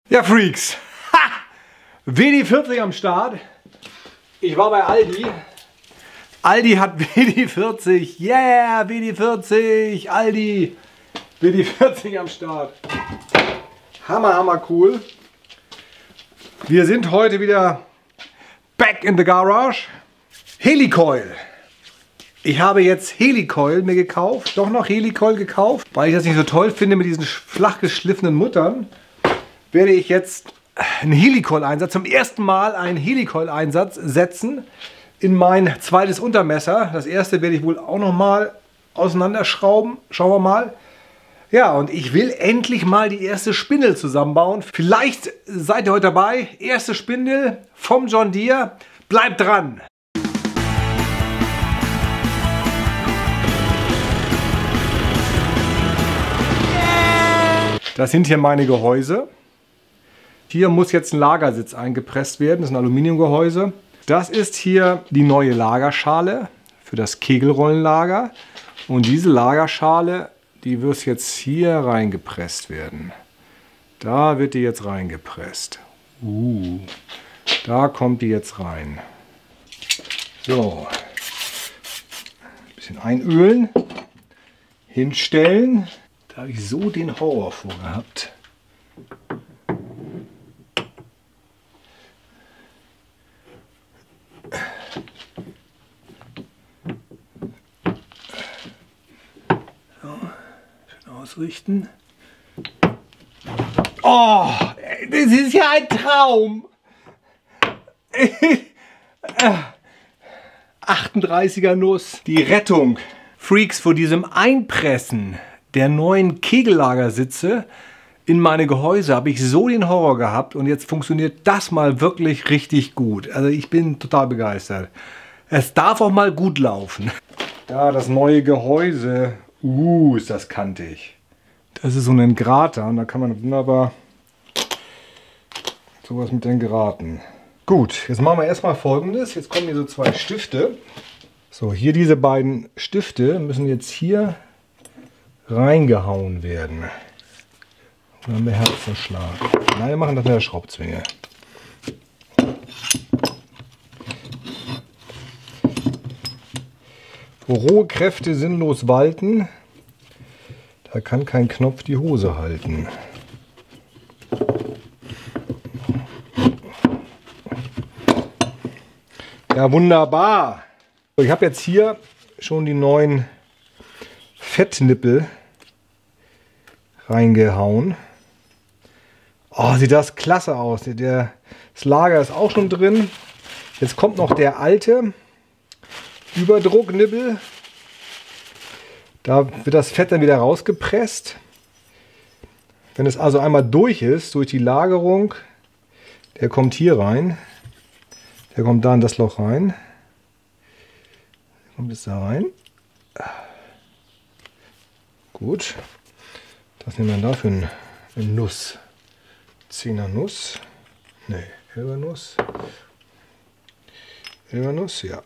Ja, Freaks, ha! WD-40 am Start. Ich war bei Aldi. Aldi hat WD-40. Yeah, WD-40. Aldi. WD-40 am Start. Hammer, hammer cool. Wir sind heute wieder back in the garage. Helicoil. Ich habe jetzt Helicoil mir gekauft. Doch noch Helicoil gekauft. Weil ich das nicht so toll finde mit diesen flach geschliffenen Muttern, werde ich jetzt einen Helicoil-Einsatz, zum ersten Mal einen Helicoil-Einsatz setzen in mein zweites Untermesser. Das erste werde ich wohl auch noch mal auseinanderschrauben. Schauen wir mal. Ja, und ich will endlich mal die erste Spindel zusammenbauen. Vielleicht seid ihr heute dabei. Erste Spindel vom John Deere. Bleibt dran! Das sind hier meine Gehäuse. Hier muss jetzt ein Lagersitz eingepresst werden. Das ist ein Aluminiumgehäuse. Das ist hier die neue Lagerschale für das Kegelrollenlager. Und diese Lagerschale, die wird jetzt hier reingepresst werden. Da wird die jetzt reingepresst. Da kommt die jetzt rein. So. Ein bisschen einölen. Hinstellen. Da habe ich so den Horror vorgehabt. Ausrichten. Oh, das ist ja ein Traum. 38er Nuss. Die Rettung. Freaks, vor diesem Einpressen der neuen Kegellagersitze in meine Gehäuse habe ich so den Horror gehabt und jetzt funktioniert das mal wirklich richtig gut. Also ich bin total begeistert. Es darf auch mal gut laufen. Da das neue Gehäuse. Ist das kantig. Das ist so ein Grater und da kann man wunderbar sowas mit den Graten. Gut, jetzt machen wir erstmal Folgendes. Jetzt kommen hier so zwei Stifte. So, hier diese beiden Stifte müssen jetzt hier reingehauen werden. Und dann haben wir Herzverschlag. Nein, wir machen das mit der Schraubzwinge. Wo rohe Kräfte sinnlos walten, da kann kein Knopf die Hose halten. Ja, wunderbar. Ich habe jetzt hier schon die neuen Fettnippel reingehauen. Oh, sieht das klasse aus. Das Lager ist auch schon drin. Jetzt kommt noch der alte Überdrucknippel. Da wird das Fett dann wieder rausgepresst. Wenn es also einmal durch ist, durch die Lagerung, der kommt hier rein. Der kommt da in das Loch rein. Der kommt jetzt da rein. Gut. Was nehmen wir da für eine Nuss? 10er Nuss. Ne, 11er Nuss. 11er Nuss, ja.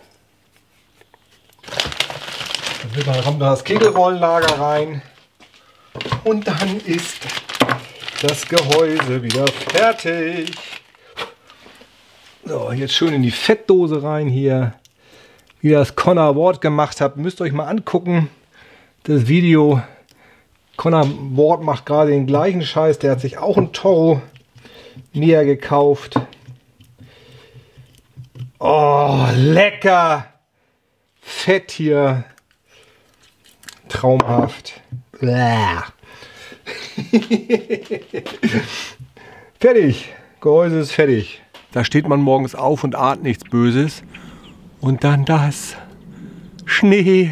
Dann kommt da das Kegelrollenlager rein. Und dann ist das Gehäuse wieder fertig. So, jetzt schön in die Fettdose rein hier. Wie das Connor Ward gemacht hat, müsst ihr euch mal angucken. Das Video. Connor Ward macht gerade den gleichen Scheiß. Der hat sich auch ein Toro näher gekauft. Oh, lecker. Fett hier. Traumhaft. Fertig. Gehäuse ist fertig. Da steht man morgens auf und ahnt nichts Böses. Und dann das. Schnee.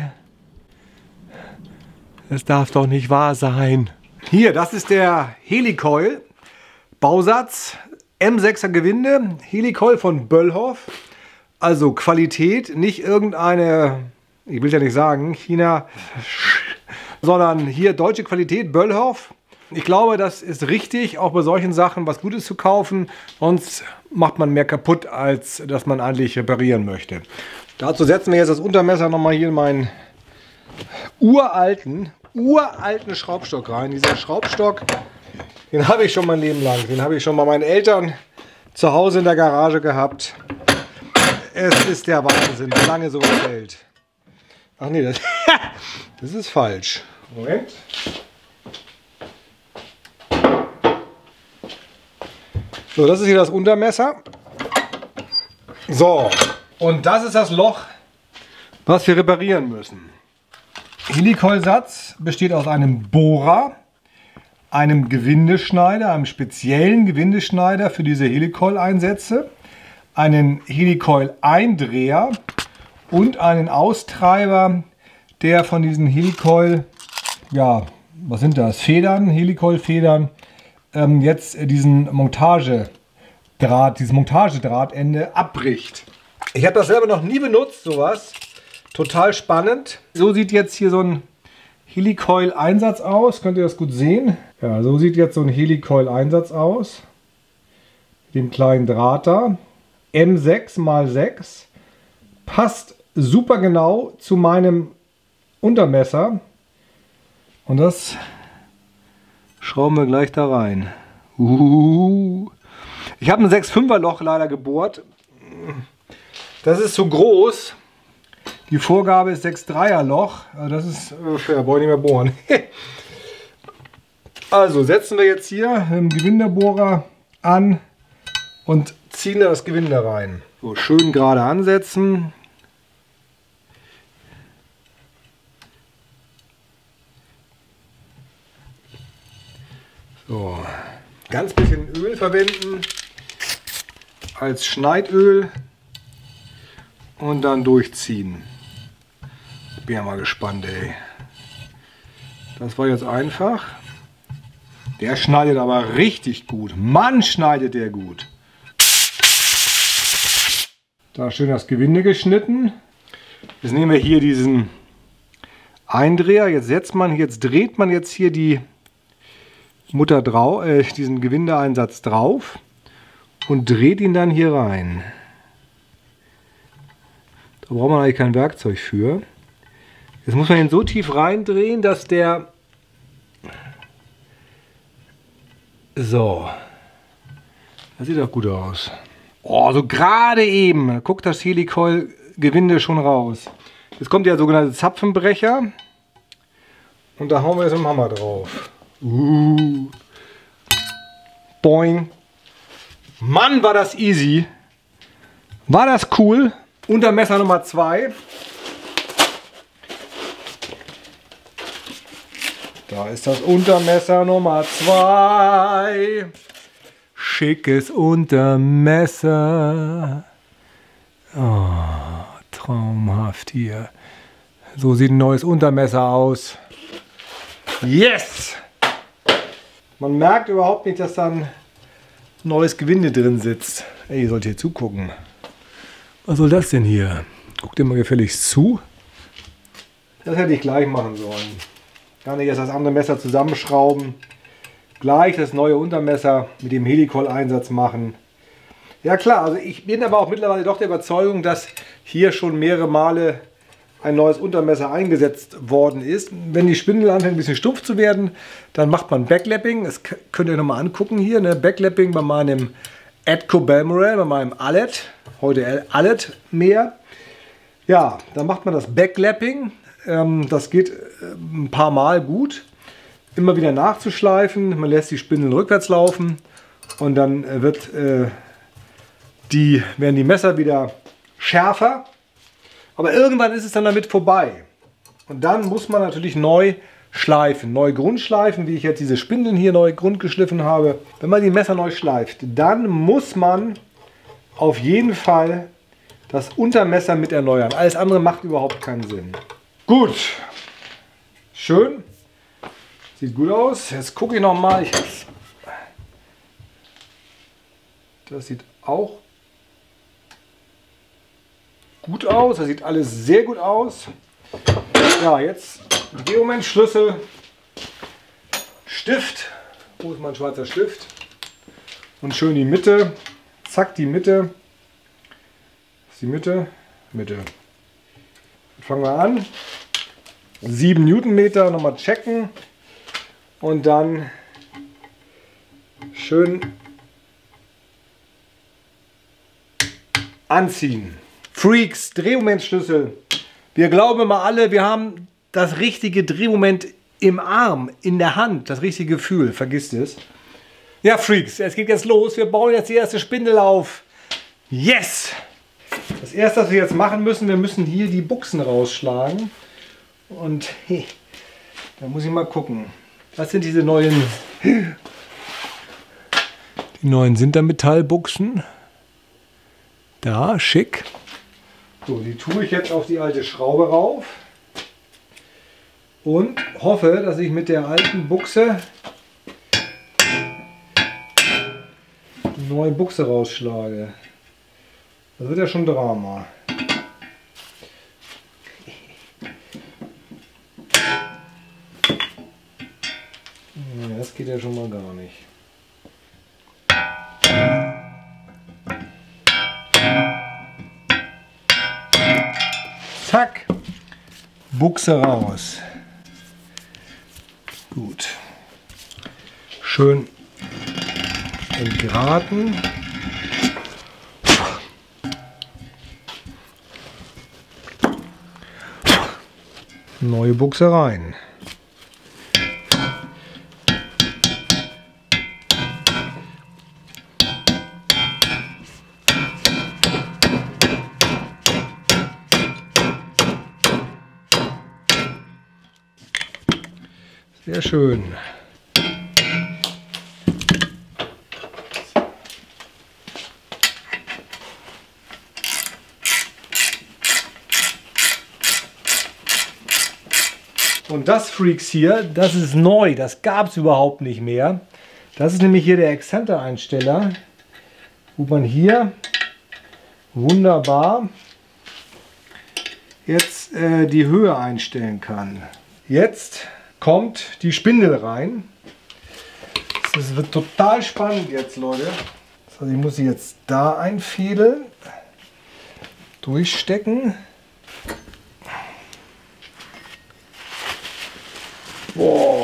Das darf doch nicht wahr sein. Hier, das ist der Helicoil. Bausatz. M6er Gewinde. Helicoil von Böllhoff. Also Qualität. Nicht irgendeine, ich will ja nicht sagen, China, sondern hier deutsche Qualität, Böllhoff. Ich glaube, das ist richtig, auch bei solchen Sachen was Gutes zu kaufen. Sonst macht man mehr kaputt, als dass man eigentlich reparieren möchte. Dazu setzen wir jetzt das Untermesser nochmal hier in meinen uralten Schraubstock rein. Dieser Schraubstock Den habe ich schon mein Leben lang. Den habe ich schon bei meinen Eltern zu Hause in der Garage gehabt. Es ist der Wahnsinn, wie lange sowas hält. Ach nee, das ist falsch. Moment. So, das ist hier das Untermesser. So, und das ist das Loch, was wir reparieren müssen. Helicoil-Satz besteht aus einem Bohrer, einem Gewindeschneider, einem speziellen Gewindeschneider für diese Helicoil-Einsätze, einen Helicoil-Eindreher und einen Austreiber, der von diesen Helicoil, ja, was sind das? Federn, Helicoil-Federn, jetzt diesen dieses Montagedrahtende abbricht. Ich habe das selber noch nie benutzt, sowas. Total spannend. So sieht jetzt hier so ein Helicoil-Einsatz aus. Könnt ihr das gut sehen? Ja, so sieht jetzt so ein Helicoil-Einsatz aus. Mit dem kleinen Draht da. M6x6. Passt super genau zu meinem Untermesser. Und das schrauben wir gleich da rein. Ich habe ein 6,5er Loch leider gebohrt. Das ist zu groß. Die Vorgabe ist 6,3er Loch. Das ist, ja, brauche ich nicht mehr bohren. Also setzen wir jetzt hier einen Gewindebohrer an und ziehen da das Gewinde rein. So, schön gerade ansetzen. So, ganz bisschen Öl verwenden als Schneidöl und dann durchziehen. Bin ja mal gespannt, ey. Das war jetzt einfach. Der schneidet aber richtig gut. Mann, schneidet der gut. Da schön das Gewinde geschnitten. Jetzt nehmen wir hier diesen Eindreher. Jetzt dreht man jetzt hier die Mutter drauf, diesen Gewindeeinsatz drauf und dreht ihn dann hier rein. Da braucht man eigentlich kein Werkzeug für. Jetzt muss man ihn so tief reindrehen, dass der... So. Das sieht doch gut aus. Oh, so gerade eben. Guckt das Helicoil-Gewinde schon raus. Jetzt kommt der sogenannte Zapfenbrecher. Und da hauen wir jetzt mit dem Hammer drauf. Boing. Mann, war das easy. War das cool. Untermesser Nummer 2. Da ist das Untermesser Nummer 2. Schickes Untermesser. Oh, traumhaft hier. So sieht ein neues Untermesser aus. Yes! Man merkt überhaupt nicht, dass da ein neues Gewinde drin sitzt. Ey, ihr sollt hier zugucken. Was soll das denn hier? Guckt ihr mal gefälligst zu. Das hätte ich gleich machen sollen. Gar nicht erst das andere Messer zusammenschrauben. Gleich das neue Untermesser mit dem Helicoil-Einsatz machen. Ja klar, also ich bin aber auch mittlerweile doch der Überzeugung, dass hier schon mehrere Male ein neues Untermesser eingesetzt worden ist. Wenn die Spindel anfängt ein bisschen stumpf zu werden, dann macht man Backlapping. Das könnt ihr nochmal angucken hier. Ne? Backlapping bei meinem Atco Balmoral, bei meinem Allet. Heute Allet mehr. Ja, dann macht man das Backlapping. Das geht ein paar Mal gut. Immer wieder nachzuschleifen. Man lässt die Spindeln rückwärts laufen. Und dann werden die Messer wieder schärfer. Aber irgendwann ist es dann damit vorbei. Und dann muss man natürlich neu schleifen, neu grundschleifen, wie ich jetzt diese Spindeln hier neu grundgeschliffen habe. Wenn man die Messer neu schleift, dann muss man auf jeden Fall das Untermesser mit erneuern. Alles andere macht überhaupt keinen Sinn. Gut, schön, sieht gut aus. Jetzt gucke ich noch mal. Das sieht auch gut aus. Das sieht alles sehr gut aus. Ja, jetzt Geoment-Schlüssel, Stift. Wo ist mein schwarzer Stift? Und schön die Mitte. Zack, die Mitte. Das ist die Mitte. Mitte. Fangen wir an. 7 Newtonmeter nochmal checken. Und dann schön anziehen. Freaks, Drehmomentschlüssel. Wir glauben mal alle, wir haben das richtige Drehmoment im Arm, in der Hand, das richtige Gefühl. Vergisst es. Ja, Freaks, es geht jetzt los. Wir bauen jetzt die erste Spindel auf. Yes! Das erste, was wir jetzt machen müssen, wir müssen hier die Buchsen rausschlagen. Und hey, da muss ich mal gucken. Was sind diese neuen... Die neuen Sintermetallbuchsen. Da, schick. So, die tue ich jetzt auf die alte Schraube rauf. Und hoffe, dass ich mit der alten Buchse die neue Buchse rausschlage. Das wird ja schon Drama. Ja, das geht ja schon mal gar nicht. Zack, Buchse raus. Gut. Schön entgraten. Neue Buchse rein. Sehr schön. Und das, Freaks, hier, das ist neu. Das gab es überhaupt nicht mehr. Das ist nämlich hier der Exzenter-Einsteller, wo man hier wunderbar jetzt die Höhe einstellen kann. Jetzt kommt die Spindel rein. Das wird total spannend jetzt, Leute. Also ich muss sie jetzt da einfädeln, durchstecken. Boah.